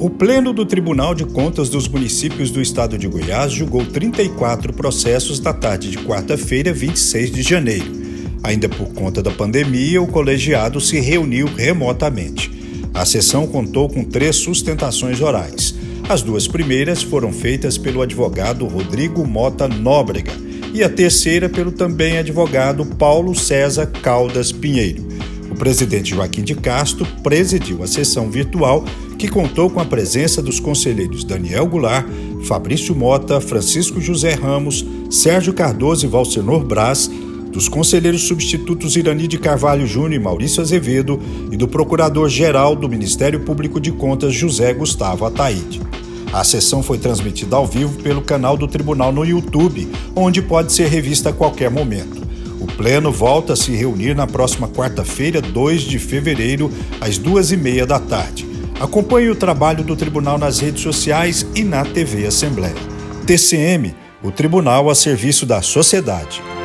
O Pleno do Tribunal de Contas dos Municípios do Estado de Goiás julgou 34 processos na tarde de quarta-feira, 26 de janeiro. Ainda por conta da pandemia, o colegiado se reuniu remotamente. A sessão contou com 3 sustentações orais. As 2 primeiras foram feitas pelo advogado Rodrigo Mota Nóbrega e a terceira pelo também advogado Paulo César Caldas Pinheiro. O presidente Joaquim de Castro presidiu a sessão virtual, que contou com a presença dos conselheiros Daniel Goulart, Fabrício Mota, Francisco José Ramos, Sérgio Cardoso e Valcenor Braz, dos conselheiros substitutos Irani de Carvalho Júnior e Maurício Azevedo e do procurador-geral do Ministério Público de Contas José Gustavo Ataíde. A sessão foi transmitida ao vivo pelo canal do Tribunal no YouTube, onde pode ser revista a qualquer momento. O Pleno volta a se reunir na próxima quarta-feira, 2 de fevereiro, às 2h30 da tarde. Acompanhe o trabalho do Tribunal nas redes sociais e na TV Assembleia. TCM, o Tribunal a serviço da sociedade.